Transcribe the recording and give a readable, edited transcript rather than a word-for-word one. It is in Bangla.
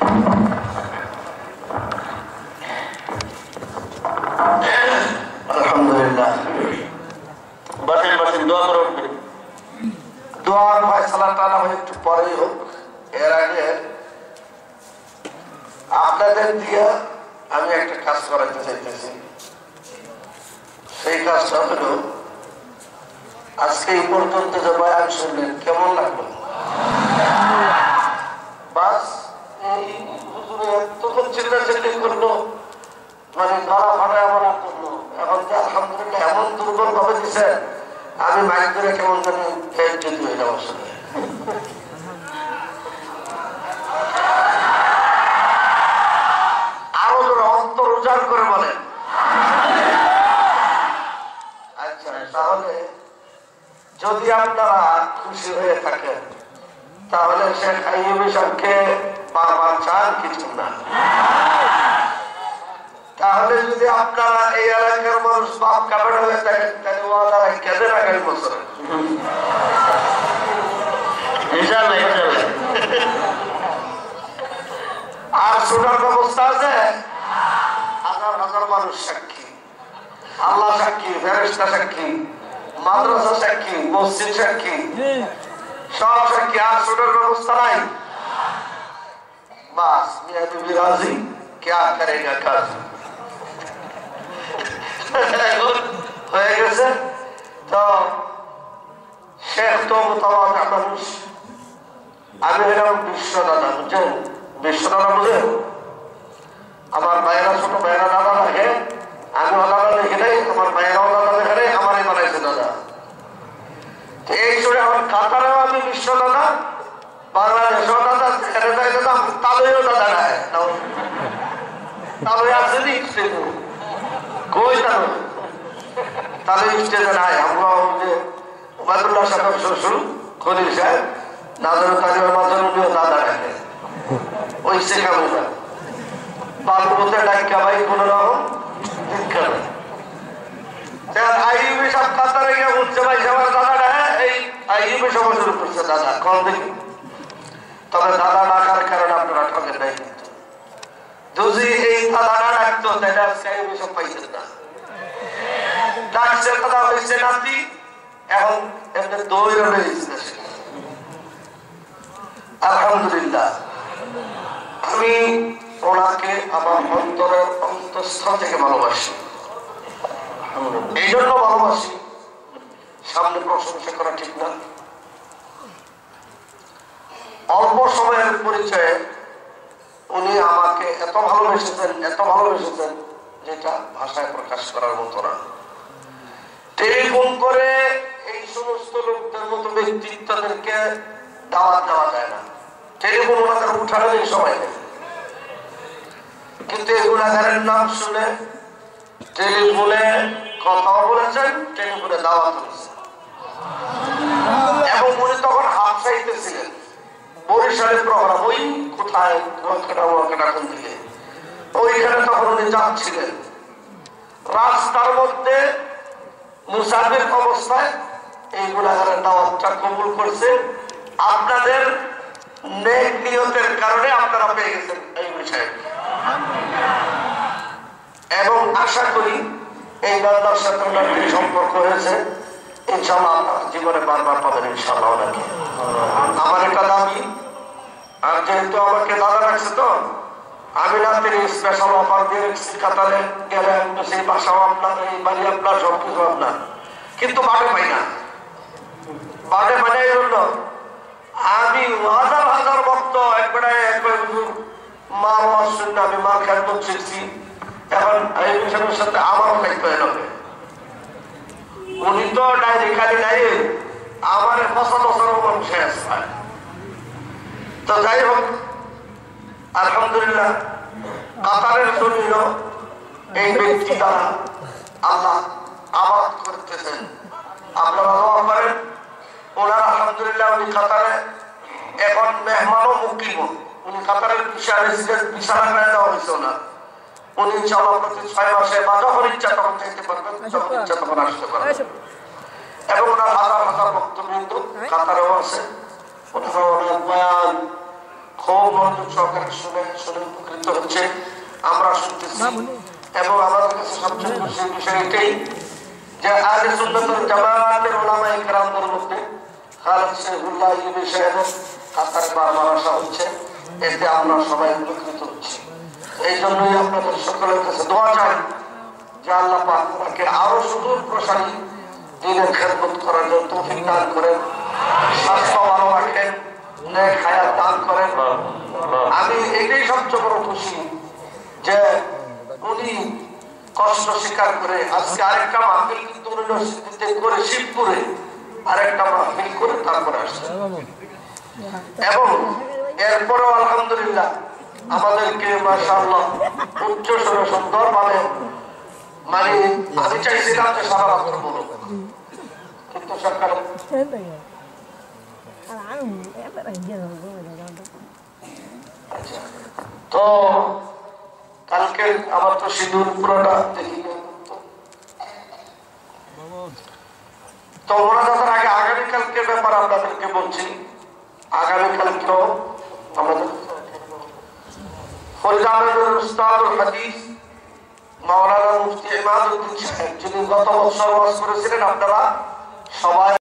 আলহামদুলিল্লাহ। বসেন বসেন, দোয়া করে উঠবেন। দোয়ার ফয়সালাটা না হয় একটু পরেই হোক, এর আগে আপনাদের দিয়ে আমি একটা কাজ করাতে চাইতেছি। সেই কাজটা হলো, আজকে এই পর্যন্ত যে বয়ান শুনলেন কেমন লাগলো? বাস এই হুজুরে তখন চিল্লাচিল্লি করলো, মানে ধরা ফাটা এমন করলো। এখন যে আলহামদুলিল্লাহ এমন দুর্বল ভাবে দিচ্ছেন, আমি মাইক ধরে কেমন জানি যদি হয়ে যাবো। আরো যারা অন্তর উজাড় করে বলেন। আচ্ছা, তাহলে যদি আপনারা খুশি হয়ে থাকেন তাহলে শেখ আইয়ুব সাহেবকে বারবার চান কিছু না। তাহলে যদি আপনারা এই এলাকার মানুষ বাপ কাপড় হয়ে থাকেন তাহলে ওনারা কেঁদে রাখেন বছর। আর শোনার ব্যবস্থা আছে, হাজার হাজার মানুষ সাক্ষী, আল্লাহ সাক্ষী, ফেরেশতা সাক্ষী, মাদ্রাসা সাক্ষী, মসজিদ সাক্ষী, সব সাক্ষী। আর শোনার ব্যবস্থা নাই। বাস মিয়া বিবি রাজি, क्या करेगा কাজ হয়ে গেছে। তো শেখ তো মোতাবাক মানুষ, আমি হইলাম বিশ্ব দাদা, বুঝছেন? বিশ্ব দাদা বুঝেন? আমার ভাইয়েরা ছোট ভাইয়েরা দাদা দেখে, আমি দাদা দেখে নেই, আমার ভাইয়েরাও দাদা দেখে নেই, আমারই বানাইছে দাদা। এই জন্য আমার কাতারেও আমি বিশ্ব দাদা, বাংলাদেশেও দাদা, এখানে যাই দাদা, তালুইও দাদা নাই। তালুই আছে নি কই তালু? তালুই স্টেজে নাই। আমরা যে ওবায়দুল্লাহ সাহেব শ্বশুর খলিল সাহেব নাজারুল তালিমের মাধ্যমে দাদা ডাকে, ওই শেখা বোঝা বালুতে ডাক্কা ভাই কোন রকম দীক্ষা নেই। আইয়ুবী সব কাতারে গিয়ে উঠছে ভাই সবার দাদা ডাকে, এই আইয়ুবী সব শুরু করছে দাদা কম দেখি। তবে দাদা ডাকার কারণে আপনারা ঠকেন নাই, কিন্তু যদি এই দাদা না ডাকতো তাহলে আজকে আইয়ুবী সব পাইতেন না। ডাকছে দাদা হয়েছে নাতি, এখন এমনি দৌড়ে রয়েছে। আলহামদুলিল্লাহ, আমি ওনাকে আমার অন্তরের অন্তঃস্থল থেকে ভালোবাসি। এই জন্য ভালোবাসি, সামনে প্রশংসা করা ঠিক না। অল্প সময়ের পরিচয়ে উনি আমাকে এত ভালোবেসেছেন যেটা ভাষায় প্রকাশ করার মতো না। টেলিফোন করে এই সমস্ত লোকদের মতো ব্যক্তিত্বদেরকে দাওয়াত দেওয়া যায় না। টেলিফোন ওনাদের উঠানো এই সময় নেই, কিন্তু এই গুণাগারের নাম শুনে টেলিফোনে কথাও বলেছেন, টেলিফোনে দাওয়াত হয়েছে। এবং উনি তখন হাত চাইতেছিলেন বরিশালের প্রোগ্রাম, ওই কোথায় কোন দিকে, ওইখানে তখন উনি যাচ্ছিলেন। রাস্তার মধ্যে মুসাফির অবস্থায় এই গুণাগারের দাওয়াতটা কবুল করছে। আপনাদের নেক নিয়তের কারণে আপনারা পেয়ে গেছেন এই বিষয়ে, এবং আশা করি এই বান্দার সাথে ওনার যে সম্পর্ক হয়েছে ইনশাআল্লাহ আপনার জীবনে বারবার পাবেন ইনশাআল্লাহ ওনাকে। আমার একটা দাবি, আর যেহেতু আমাকে দাদা রাখছে তো আমি রাত্রে স্পেশাল অফার দিয়ে রেখেছি, কাতারে গেলে সেই বাসাও আপনার, এই বাড়ি আপনার, সবকিছু আপনার, কিন্তু বাড়ে পাই না। বাড়ে মানে এই জন্য আমি হাজার হাজার ভক্ত একবারে মা মার শুনে আমি মার খেয়াল শিখছি। এখন এই বিষয়ের সাথে আমারও খাইতে হবে। উনি তো ডাইরি খালি নাই, আমার ৫০ মানুষ শেষ হয়। তো যাই হোক, আলহামদুলিল্লাহ কাতারের জন্য এই ব্যক্তি দ্বারা আল্লাহ আবাদ করতেছেন। আপনারা দোয়া করেন। ওনার আলহামদুলিল্লাহ উনি কাতারে এখন মেহমানও মুকিম, উনি কাতারের বিশাল দেওয়া হয়েছে ওনার। উনি ইনশাআল্লাহ প্রতি ৬ মাসে বা যখন ইচ্ছা তখন চাইতে পারবেন, যখন ইচ্ছা তখন আসতে পারবেন। এবং ওনার হাজার হাজার ভক্তবৃন্দ কাতারেও আছে। ওনারা অনেক বয়ান খুব মনোযোগ সহকারে শুনে উপকৃত হচ্ছে, আমরা শুনতেছি। এবং আমাদের কাছে সবচেয়ে খুশির বিষয় এটাই যে আহলে সুন্নাত ওয়াল জামাতের উলামায়ে কেরামদের মধ্যে খালেদ শহীদুল্লাহ ইলমি সাহেবের কাতারে বারবার আসা হচ্ছে, এতে আমরা সবাই উপকৃত হচ্ছি। এই জন্যই আপনাদের সকলের কাছে দোয়া চাই যে আল্লাহ পাক আমাকে আরো সুদূর প্রসারী দ্বীনের খেদমত করার জন্য তৌফিক দান করেন, স্বাস্থ্য ভালো রাখেন, নেক হায়াত দান করেন। আমি এটাই সবচেয়ে বড় খুশি যে উনি কষ্ট স্বীকার করে আজকে আরেকটা মাহফিল কিন্তু ইউনিভার্সিটিতে করে শিবপুরে আরেকটা মাহফিল করে তারপরে আসছে, এবং এরপরেও আলহামদুলিল্লাহ আমাদেরকে মাশাআল্লাহ উচ্চ স্বরে সুন্দর ভাবে, মানে আমি চাইছিলাম যে সারা রাত্র বলুক, কিন্তু সরকার তো কালকে আমার তো সিঁদুর পুরোটা দেখি, তো ওরা যাদের আগে আগামীকালকে ব্যাপার আপনাদেরকে বলছি। আগামীকালকেও আমাদের ফরিদাবাদের উস্তাদুল হাদিস মাওলানা মুফতি ইমাদউদ্দিন সাহেব, যিনি গত বছর ওয়াজ করেছিলেন, আপনারা সবাই